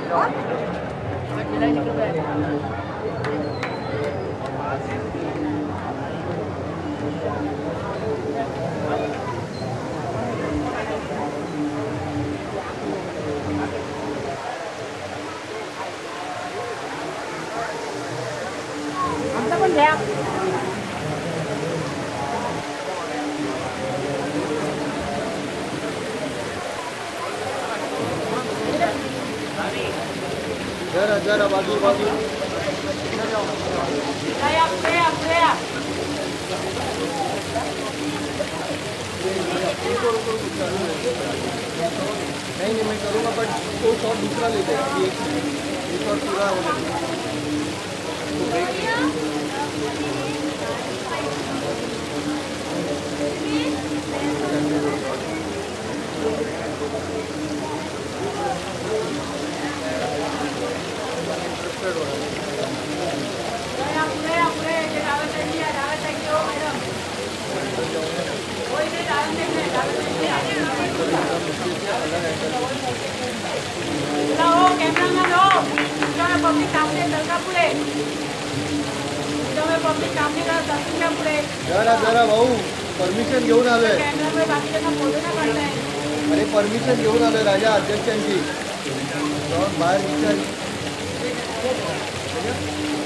आमचा पण घ्या. जरा जरा बाजू बाजू नहीं मैं करूँगा बट वो शॉट दूसरा लेते हैं एक शॉट पूरा हो जरा जरा भाऊ परमिशन घेऊन आलोय. अरे परमिशन घेऊन आलोय राजा अध्यक्षांची. बाहेर विचार